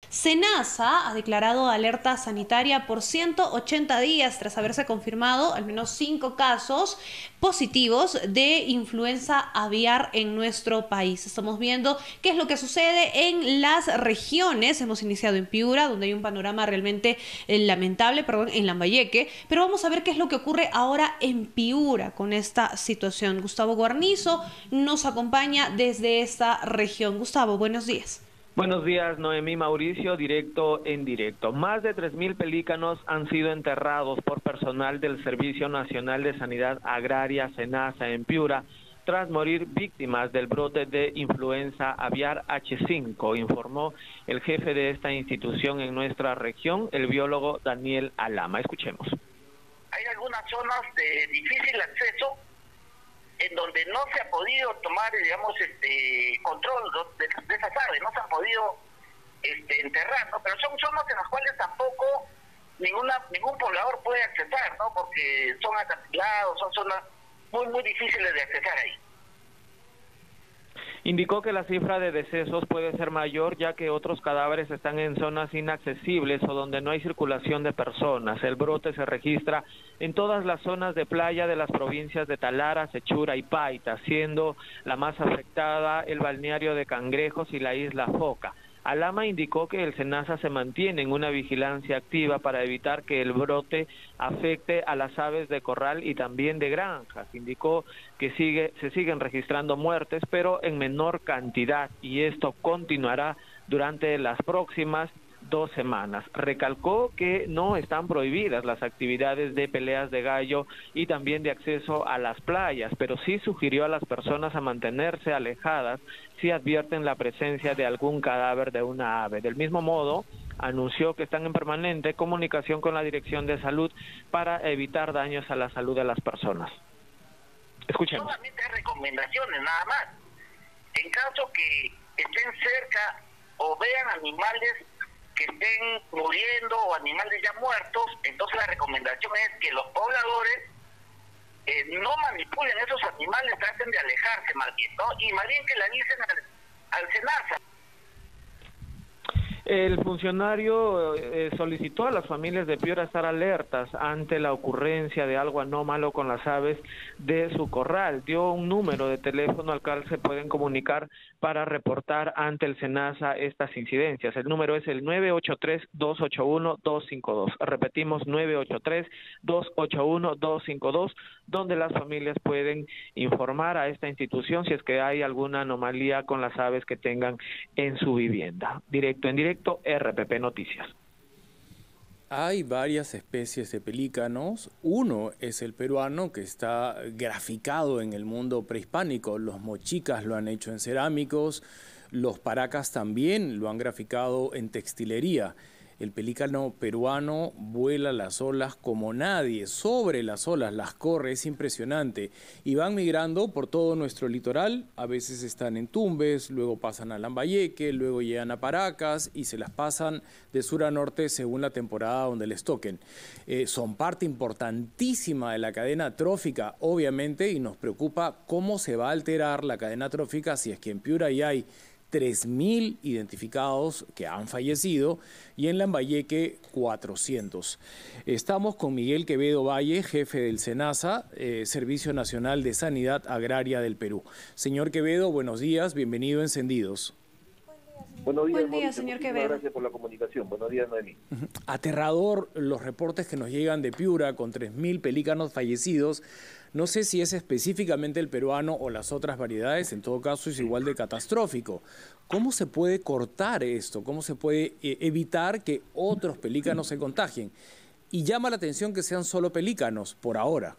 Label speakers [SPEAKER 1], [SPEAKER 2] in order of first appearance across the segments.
[SPEAKER 1] SENASA ha declarado alerta sanitaria por 180 días tras haberse confirmado al menos 5 casos positivos de influenza aviar en nuestro país. Estamos viendo qué es lo que sucede en las regiones. Hemos iniciado en Piura, donde hay un panorama realmente lamentable, en Lambayeque, pero vamos a ver qué es lo que ocurre ahora en Piura con esta situación. Gustavo Guarnizo nos acompaña desde esta región. Gustavo, buenos días.
[SPEAKER 2] Buenos días, Noemí Mauricio, directo en directo. Más de 3.000 pelícanos han sido enterrados por personal del Servicio Nacional de Sanidad Agraria, SENASA, en Piura, tras morir víctimas del brote de influenza aviar H5, informó el jefe de esta institución en nuestra región, el biólogo Daniel Alama. Escuchemos.
[SPEAKER 3] Hay algunas zonas de difícil acceso en donde no se ha podido tomar, digamos, control de esas aves, no se han podido enterrar, ¿no? Pero son zonas en las cuales tampoco ningún poblador puede accesar, ¿no? Porque son acantilados, son zonas muy difíciles de accesar ahí.
[SPEAKER 2] Indicó que la cifra de decesos puede ser mayor ya que otros cadáveres están en zonas inaccesibles o donde no hay circulación de personas. El brote se registra en todas las zonas de playa de las provincias de Talara, Sechura y Paita, siendo la más afectada el balneario de Cangrejos y la isla Foca. Alama indicó que el SENASA se mantiene en una vigilancia activa para evitar que el brote afecte a las aves de corral y también de granjas. Indicó que se siguen registrando muertes, pero en menor cantidad, y esto continuará durante las próximas 2 semanas. Recalcó que no están prohibidas las actividades de peleas de gallo y también de acceso a las playas, pero sí sugirió a las personas a mantenerse alejadas si advierten la presencia de algún cadáver de una ave. Del mismo modo, anunció que están en permanente comunicación con la Dirección de Salud para evitar daños a la salud de las personas. Escuchemos.
[SPEAKER 3] Solamente hay recomendaciones, nada más. En caso que estén cerca o vean animales que estén muriendo o animales ya muertos, entonces la recomendación es que los pobladores no manipulen esos animales, traten de alejarse más bien, ¿no? Y más bien que le avisen al SENASA.
[SPEAKER 2] El funcionario solicitó a las familias de Piura estar alertas ante la ocurrencia de algo anómalo con las aves de su corral. Dio un número de teléfono al cual se pueden comunicar para reportar ante el SENASA estas incidencias. El número es el 983-281-252. Repetimos, 983-281-252, donde las familias pueden informar a esta institución si es que hay alguna anomalía con las aves que tengan en su vivienda. Directo en directo, RPP Noticias.
[SPEAKER 4] Hay varias especies de pelícanos. Uno es el peruano, que está graficado en el mundo prehispánico. Los mochicas lo han hecho en cerámicos, los paracas también lo han graficado en textilería. El pelícano peruano vuela las olas como nadie, sobre las olas, las corre, es impresionante. Y van migrando por todo nuestro litoral, a veces están en Tumbes, luego pasan a Lambayeque, luego llegan a Paracas y se las pasan de sur a norte según la temporada donde les toquen. Son parte importantísima de la cadena trófica, obviamente, y nos preocupa cómo se va a alterar la cadena trófica si es que en Piura ya hay 3.000 identificados que han fallecido y en Lambayeque 400. Estamos con Miguel Quevedo Valle, jefe del SENASA, Servicio Nacional de Sanidad Agraria del Perú. Señor Quevedo, buenos días, bienvenido a Encendidos.
[SPEAKER 5] Buenos días,
[SPEAKER 1] Buen día, señor Quevedo.
[SPEAKER 5] Gracias por la comunicación. Buenos días, Noemí.
[SPEAKER 4] Aterrador los reportes que nos llegan de Piura con 3.000 pelícanos fallecidos. No sé si es específicamente el peruano o las otras variedades, en todo caso es igual de catastrófico. ¿Cómo se puede cortar esto? ¿Cómo se puede evitar que otros pelícanos se contagien? Y llama la atención que sean solo pelícanos por ahora.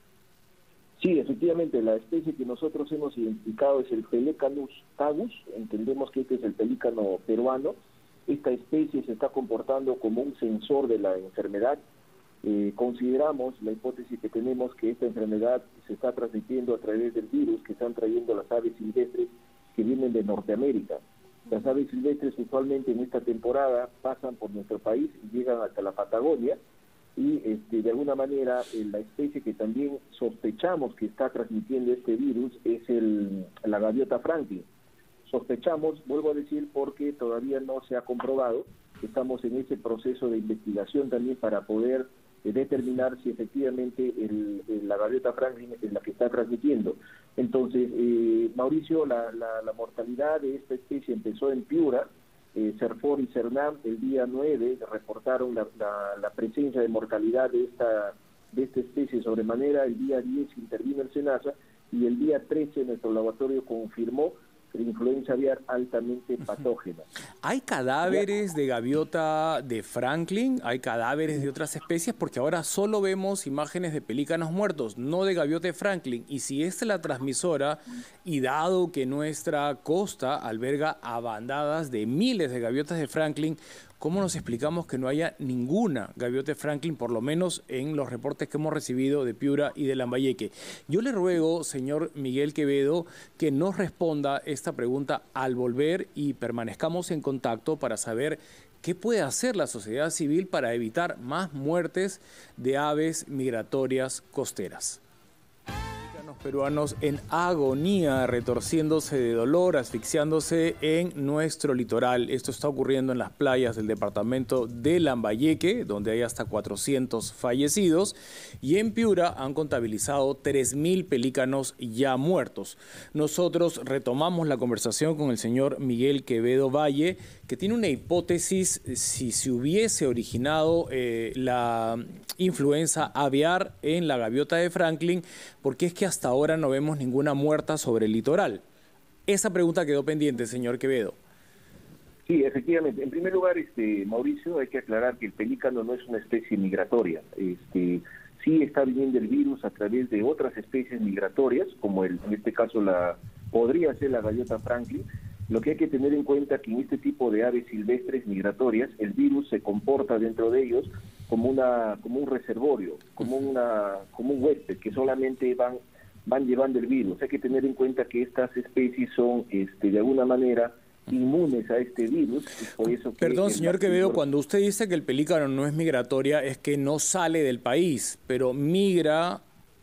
[SPEAKER 5] Sí, efectivamente, la especie que nosotros hemos identificado es el Pelecanus tagus. Entendemos que este es el pelícano peruano. Esta especie se está comportando como un sensor de la enfermedad. Consideramos la hipótesis que tenemos que esta enfermedad se está transmitiendo a través del virus que están trayendo las aves silvestres que vienen de Norteamérica. Las aves silvestres usualmente en esta temporada pasan por nuestro país y llegan hasta la Patagonia y de alguna manera la especie que también sospechamos que está transmitiendo este virus es la gaviota Franklin. Sospechamos, vuelvo a decir, porque todavía no se ha comprobado, Estamos en ese proceso de investigación también para poder determinar si efectivamente la gaviota Franklin es la que está transmitiendo. Entonces, Mauricio, la mortalidad de esta especie empezó en Piura. CERFOR y CERNAM el día 9 reportaron la presencia de mortalidad de esta especie sobremanera. El día 10 intervino el SENASA y el día 13 nuestro laboratorio confirmó la influenza aviar altamente patógena.
[SPEAKER 4] ¿Hay cadáveres de gaviota de Franklin? ¿Hay cadáveres de otras especies? Porque ahora solo vemos imágenes de pelícanos muertos, no de gaviota de Franklin. Y si esta es la transmisora, y dado que nuestra costa alberga a bandadas de miles de gaviotas de Franklin, ¿cómo nos explicamos que no haya ninguna gaviota de Franklin, por lo menos en los reportes que hemos recibido de Piura y de Lambayeque? Yo le ruego, señor Miguel Quevedo, que nos responda esta pregunta al volver y permanezcamos en contacto para saber qué puede hacer la sociedad civil para evitar más muertes de aves migratorias costeras. Peruanos en agonía, retorciéndose de dolor, asfixiándose en nuestro litoral. Esto está ocurriendo en las playas del departamento de Lambayeque, donde hay hasta 400 fallecidos, y en Piura han contabilizado 3.000 pelícanos ya muertos. Nosotros retomamos la conversación con el señor Miguel Quevedo Valle, que tiene una hipótesis si se hubiese originado la influenza aviar en la gaviota de Franklin, porque es que hasta ahora no vemos ninguna muerta sobre el litoral. Esa pregunta quedó pendiente, señor Quevedo.
[SPEAKER 5] Sí, efectivamente. En primer lugar, Mauricio, hay que aclarar que el pelícano no es una especie migratoria. Sí está viniendo el virus a través de otras especies migratorias, como en este caso podría ser la gaviota Franklin. Lo que hay que tener en cuenta es que en este tipo de aves silvestres migratorias, el virus se comporta dentro de ellos como un reservorio, como un huésped, que solamente van llevando el virus. Hay que tener en cuenta que estas especies son, de alguna manera, inmunes a este virus. Por eso que
[SPEAKER 4] Perdón, señor Quevedo, cuando usted dice que el pelícano no es migratoria, es que no sale del país, pero migra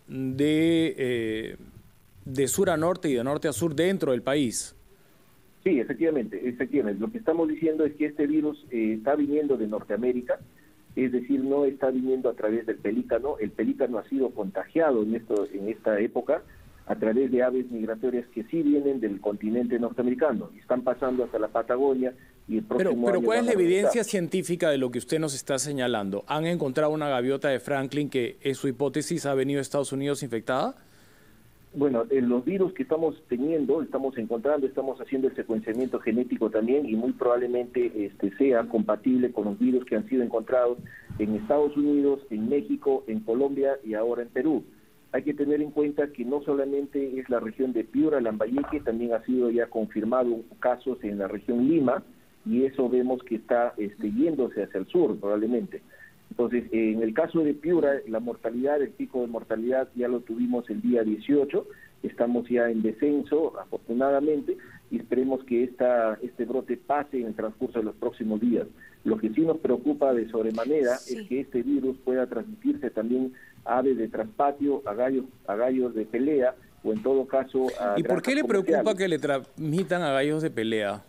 [SPEAKER 4] de sur a norte y de norte a sur dentro del país.
[SPEAKER 5] Sí, efectivamente. Lo que estamos diciendo es que este virus está viniendo de Norteamérica, es decir, no está viniendo a través del pelícano. El pelícano ha sido contagiado en esta época a través de aves migratorias que sí vienen del continente norteamericano y están pasando hasta la Patagonia y el próximo
[SPEAKER 4] Pero
[SPEAKER 5] año
[SPEAKER 4] ¿cuál es la
[SPEAKER 5] van a
[SPEAKER 4] evidencia
[SPEAKER 5] regresar.
[SPEAKER 4] científica de lo que usted nos está señalando? ¿Han encontrado una gaviota de Franklin que, en su hipótesis, ha venido a Estados Unidos infectada?
[SPEAKER 5] Bueno, los virus que estamos teniendo, estamos encontrando, estamos haciendo el secuenciamiento genético también y muy probablemente sea compatible con los virus que han sido encontrados en Estados Unidos, en México, en Colombia y ahora en Perú. Hay que tener en cuenta que no solamente es la región de Piura, Lambayeque, también ha sido ya confirmado casos en la región Lima y eso vemos que está yéndose hacia el sur probablemente. Entonces, en el caso de Piura, la mortalidad, el pico de mortalidad ya lo tuvimos el día 18, estamos ya en descenso, afortunadamente, y esperemos que este brote pase en el transcurso de los próximos días. Lo que sí nos preocupa de sobremanera es que este virus pueda transmitirse también a aves de traspatio, a gallos de pelea, o en todo caso a
[SPEAKER 4] ¿Y por qué le
[SPEAKER 5] granjas
[SPEAKER 4] preocupa
[SPEAKER 5] comerciales.
[SPEAKER 4] que le transmitan a gallos de pelea?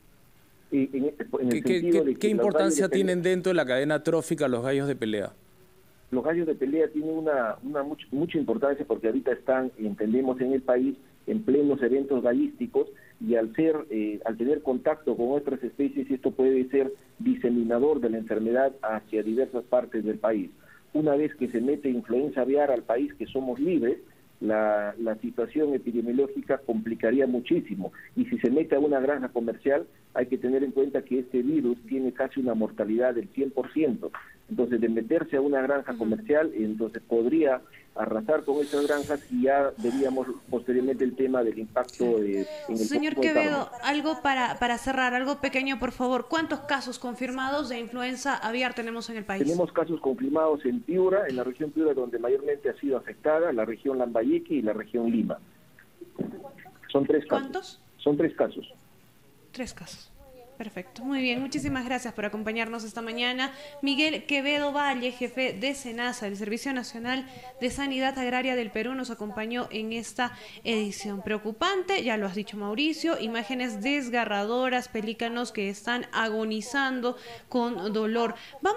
[SPEAKER 4] ¿Qué importancia tienen dentro de la cadena trófica los gallos de pelea?
[SPEAKER 5] Los gallos de pelea tienen mucha importancia porque ahorita están, entendemos, en el país en plenos eventos gallísticos y al tener contacto con otras especies, esto puede ser diseminador de la enfermedad hacia diversas partes del país. Una vez que se mete influenza aviar al país, que somos libres, la situación epidemiológica complicaría muchísimo. Y si se mete a una granja comercial, hay que tener en cuenta que este virus tiene casi una mortalidad del 100%. Entonces, de meterse a una granja comercial, entonces podría arrasar con esas granjas y ya veríamos posteriormente el tema del impacto en el
[SPEAKER 1] Señor
[SPEAKER 5] consumo de
[SPEAKER 1] Quevedo,
[SPEAKER 5] carne.
[SPEAKER 1] algo para cerrar, algo pequeño, por favor. ¿Cuántos casos confirmados de influenza aviar tenemos en el país?
[SPEAKER 5] Tenemos casos confirmados en Piura, en la región Piura, donde mayormente ha sido afectada, la región Lambayeque y la región Lima. Son 3 casos.
[SPEAKER 1] ¿Cuántos?
[SPEAKER 5] Son 3 casos.
[SPEAKER 1] 3 casos. Perfecto, muy bien, muchísimas gracias por acompañarnos esta mañana. Miguel Quevedo Valle, jefe de SENASA, el Servicio Nacional de Sanidad Agraria del Perú, nos acompañó en esta edición. Preocupante, ya lo has dicho Mauricio, imágenes desgarradoras, pelícanos que están agonizando con dolor. Vamos